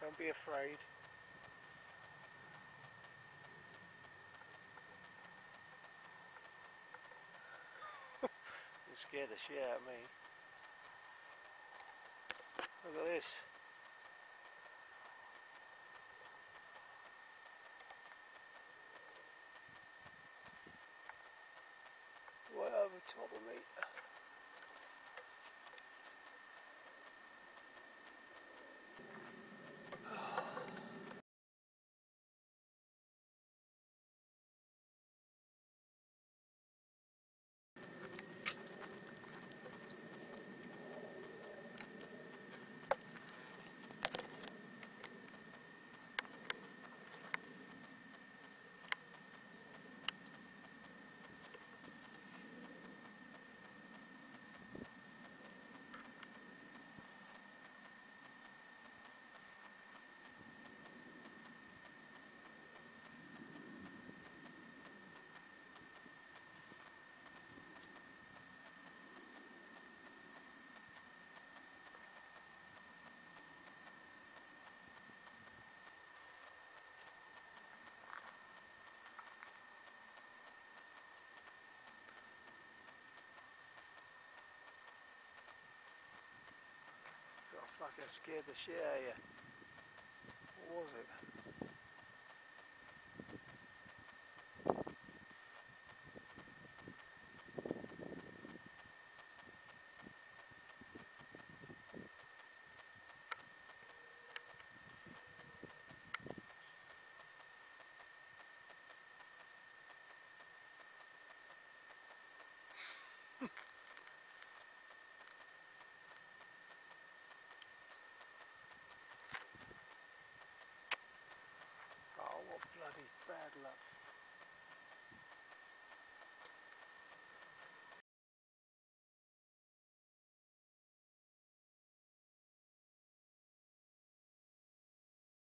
Don't be afraid. You scared the shit out of me. Look at this. Right over top of me. Got fucking scared the shit out of you. What was it?